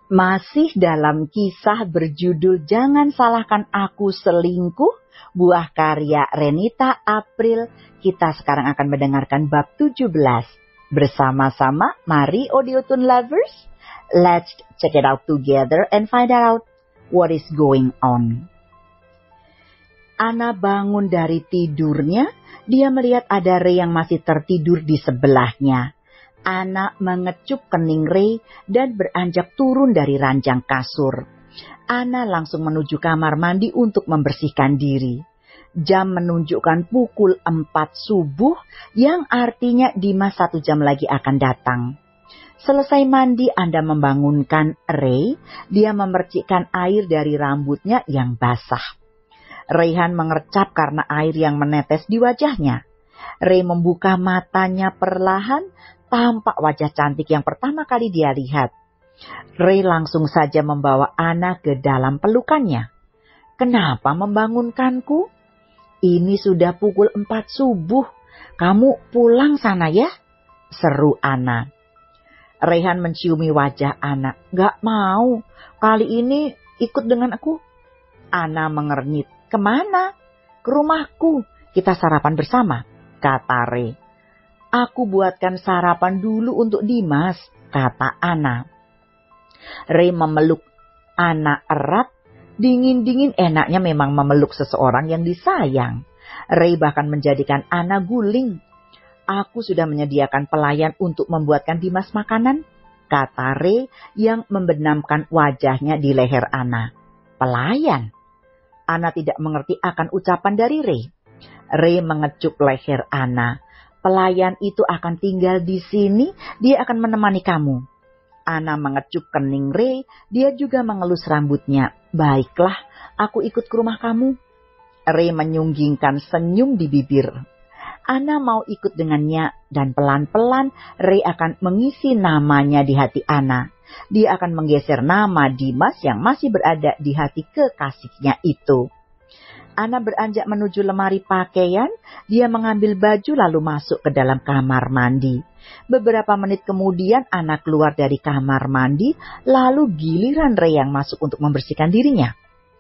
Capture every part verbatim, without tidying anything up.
Masih dalam kisah berjudul Jangan Salahkan Aku Selingkuh, buah karya Renita April, kita sekarang akan mendengarkan bab tujuh belas. Bersama-sama, mari Audiothon lovers, let's check it out together and find out what is going on. Ana bangun dari tidurnya, dia melihat ada Ray yang masih tertidur di sebelahnya. Ana mengecup kening Ray dan beranjak turun dari ranjang kasur. Ana langsung menuju kamar mandi untuk membersihkan diri. Jam menunjukkan pukul empat subuh, yang artinya Dimas satu jam lagi akan datang. Selesai mandi, Anda membangunkan Ray. Dia memercikkan air dari rambutnya yang basah. Rayhan mengercap karena air yang menetes di wajahnya. Ray membuka matanya perlahan, tampak wajah cantik yang pertama kali dia lihat. Ray langsung saja membawa Ana ke dalam pelukannya. "Kenapa membangunkanku? Ini sudah pukul empat subuh. Kamu pulang sana ya?" seru Ana. Rayhan menciumi wajah Ana. "Gak mau. Kali ini ikut dengan aku." Ana mengernyit. "Kemana?" "Ke rumahku. Kita sarapan bersama," kata Ray. "Aku buatkan sarapan dulu untuk Dimas," kata Ana. Ray memeluk Ana erat. Dingin-dingin enaknya memang memeluk seseorang yang disayang. Ray bahkan menjadikan Ana guling. "Aku sudah menyediakan pelayan untuk membuatkan Dimas makanan," kata Ray yang membenamkan wajahnya di leher Ana. "Pelayan?" Ana tidak mengerti akan ucapan dari Ray. Ray mengecup leher Ana. "Pelayan itu akan tinggal di sini, dia akan menemani kamu." Ana mengecup kening Ray, dia juga mengelus rambutnya. "Baiklah, aku ikut ke rumah kamu." Ray menyunggingkan senyum di bibir. Ana mau ikut dengannya dan pelan-pelan Ray akan mengisi namanya di hati Ana. Dia akan menggeser nama Dimas yang masih berada di hati kekasihnya itu. Ana beranjak menuju lemari pakaian. Dia mengambil baju lalu masuk ke dalam kamar mandi. Beberapa menit kemudian Ana keluar dari kamar mandi, lalu giliran Ray yang masuk untuk membersihkan dirinya.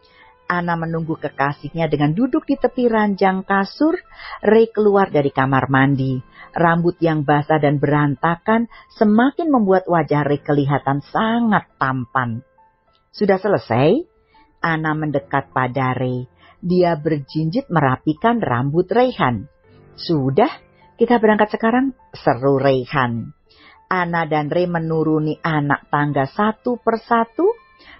Ana menunggu kekasihnya dengan duduk di tepi ranjang kasur. Ray keluar dari kamar mandi. Rambut yang basah dan berantakan semakin membuat wajah Ray kelihatan sangat tampan. "Sudah selesai?" Ana mendekat pada Ray. Dia berjinjit merapikan rambut Rayhan. "Sudah, kita berangkat sekarang," seru Rayhan. Ana dan Ray menuruni anak tangga satu persatu.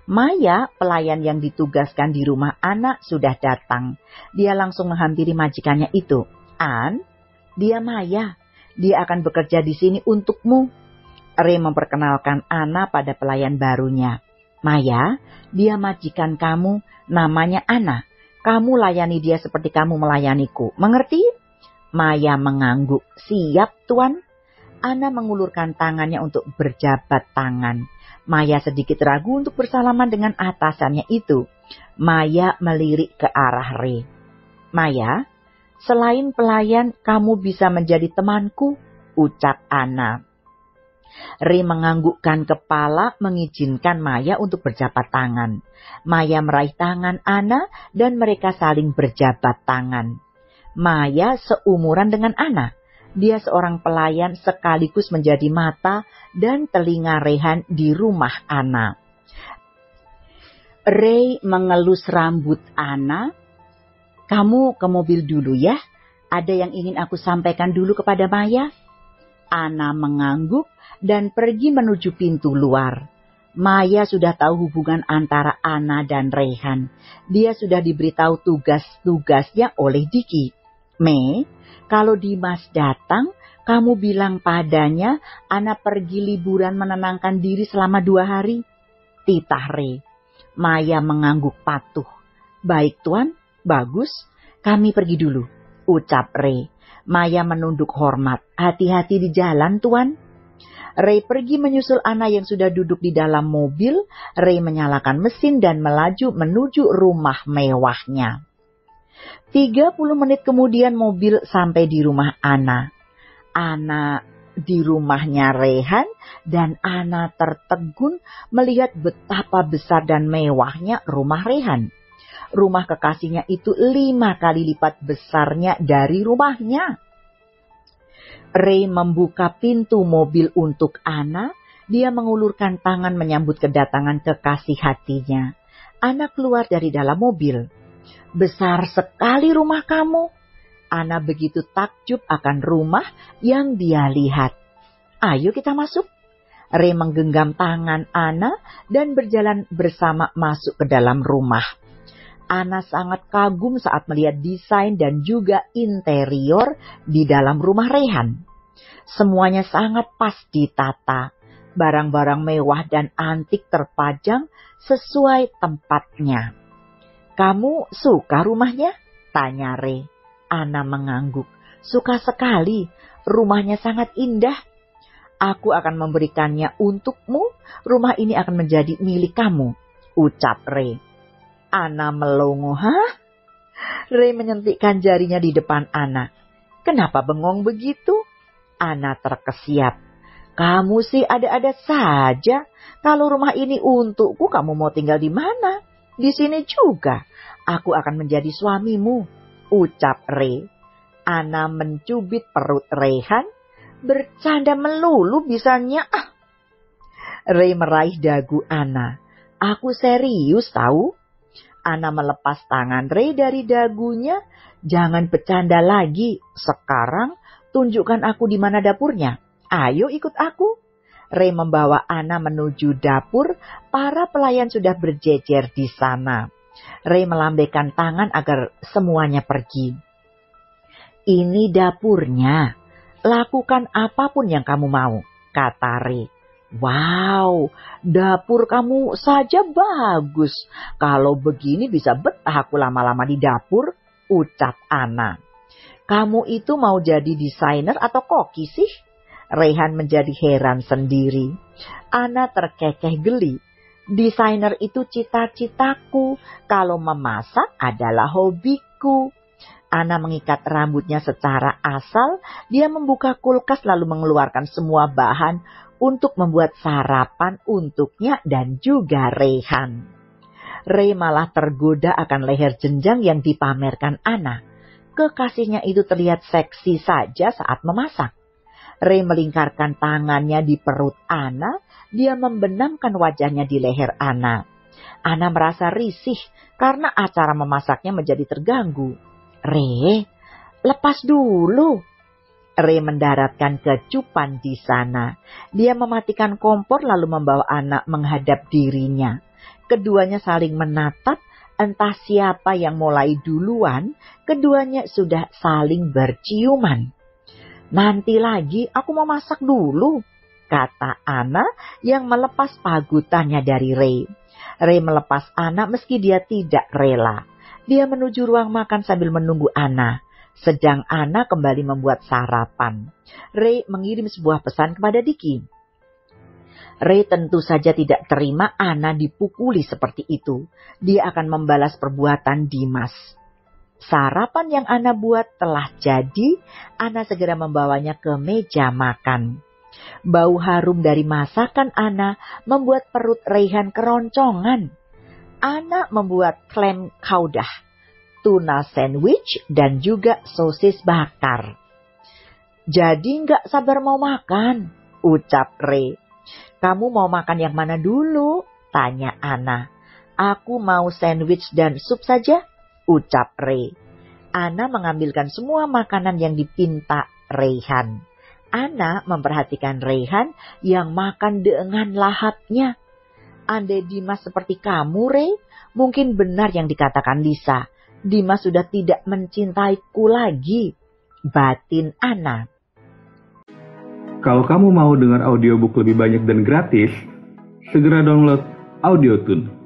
Maya, pelayan yang ditugaskan di rumah Ana, sudah datang. Dia langsung menghampiri majikannya itu. "An, dia Maya. Dia akan bekerja di sini untukmu." Ray memperkenalkan Ana pada pelayan barunya. "Maya, dia majikan kamu, namanya Ana. Kamu layani dia seperti kamu melayaniku. Mengerti?" Maya mengangguk. "Siap, Tuan." Ana mengulurkan tangannya untuk berjabat tangan. Maya sedikit ragu untuk bersalaman dengan atasannya itu. Maya melirik ke arah Ray. "Maya, selain pelayan, kamu bisa menjadi temanku," ucap Ana. Ray menganggukkan kepala mengizinkan Maya untuk berjabat tangan. Maya meraih tangan Ana dan mereka saling berjabat tangan. Maya seumuran dengan Ana. Dia seorang pelayan sekaligus menjadi mata dan telinga Rayhan di rumah Ana. Ray mengelus rambut Ana. "Kamu ke mobil dulu ya. Ada yang ingin aku sampaikan dulu kepada Maya." Ana mengangguk dan pergi menuju pintu luar. Maya sudah tahu hubungan antara Ana dan Rayhan. Dia sudah diberitahu tugas-tugasnya oleh Diki. "Me, kalau Dimas datang, kamu bilang padanya Ana pergi liburan menenangkan diri selama dua hari," titah Ray. Maya mengangguk patuh. "Baik Tuan, bagus. Kami pergi dulu," ucap Ray. Maya menunduk hormat. "Hati-hati di jalan, Tuan." Ray pergi menyusul Ana yang sudah duduk di dalam mobil. Ray menyalakan mesin dan melaju menuju rumah mewahnya. tiga puluh menit kemudian mobil sampai di rumah Ana. Ana di rumahnya Rehan dan Ana tertegun melihat betapa besar dan mewahnya rumah Rehan. Rumah kekasihnya itu lima kali lipat besarnya dari rumahnya. Ray membuka pintu mobil untuk Ana. Dia mengulurkan tangan menyambut kedatangan kekasih hatinya. Ana keluar dari dalam mobil. Besar sekali rumah kamu. Ana begitu takjub akan rumah yang dia lihat. Ayo kita masuk. Ray menggenggam tangan Ana dan berjalan bersama masuk ke dalam rumah. Ana sangat kagum saat melihat desain dan juga interior di dalam rumah Rehan. Semuanya sangat pas ditata. Barang-barang mewah dan antik terpajang sesuai tempatnya. Kamu suka rumahnya? Tanya Ray. Ana mengangguk. Suka sekali. Rumahnya sangat indah. Aku akan memberikannya untukmu. Rumah ini akan menjadi milik kamu, ucap Ray. Ana melongo. Hah? Ray menyentikkan jarinya di depan Ana. Kenapa bengong begitu? Ana terkesiap. Kamu sih ada-ada saja. Kalau rumah ini untukku, kamu mau tinggal di mana? Di sini juga. Aku akan menjadi suamimu, ucap Ray. Ana mencubit perut Rehan. Bercanda melulu bisanya. Ah. Ray meraih dagu Ana. Aku serius tahu. Ana melepas tangan Ray dari dagunya. Jangan bercanda lagi. Sekarang tunjukkan aku di mana dapurnya. Ayo ikut aku. Ray membawa Ana menuju dapur. Para pelayan sudah berjejer di sana. Ray melambaikan tangan agar semuanya pergi. Ini dapurnya. Lakukan apapun yang kamu mau, kata Ray. Wow, dapur kamu saja bagus. Kalau begini bisa betah aku lama-lama di dapur, ucap Ana. Kamu itu mau jadi desainer atau koki sih? Rehan menjadi heran sendiri. Ana terkekeh geli. Desainer itu cita-citaku. Kalau memasak adalah hobiku. Ana mengikat rambutnya secara asal. Dia membuka kulkas lalu mengeluarkan semua bahan untuk membuat sarapan untuknya dan juga Rehan. Ray malah tergoda akan leher jenjang yang dipamerkan Ana. Kekasihnya itu terlihat seksi saja saat memasak. Ray melingkarkan tangannya di perut Ana. Dia membenamkan wajahnya di leher Ana. Ana merasa risih karena acara memasaknya menjadi terganggu. Ray, lepas dulu. Ray mendaratkan kecupan di sana. Dia mematikan kompor lalu membawa Ana menghadap dirinya. Keduanya saling menatap. Entah siapa yang mulai duluan. Keduanya sudah saling berciuman. Nanti lagi aku mau masak dulu, kata Ana yang melepas pagutannya dari Ray. Ray melepas Ana meski dia tidak rela. Dia menuju ruang makan sambil menunggu Ana. Sedang Ana kembali membuat sarapan. Ray mengirim sebuah pesan kepada Diki. Ray tentu saja tidak terima Ana dipukuli seperti itu. Dia akan membalas perbuatan Dimas. Sarapan yang Ana buat telah jadi. Ana segera membawanya ke meja makan. Bau harum dari masakan Ana membuat perut Rehan keroncongan. Ana membuat clam chowder, tuna sandwich, dan juga sosis bakar. Jadi nggak sabar mau makan, ucap Ray. Kamu mau makan yang mana dulu? Tanya Ana. Aku mau sandwich dan sup saja, ucap Ray. Ana mengambilkan semua makanan yang dipinta Rehan. Ana memperhatikan Rehan yang makan dengan lahapnya. Andai Dimas seperti kamu, Ray, mungkin benar yang dikatakan Lisa. Dimas sudah tidak mencintaiku lagi, batin Ana. Kalau kamu mau dengar audiobook lebih banyak dan gratis, segera download Audiotune.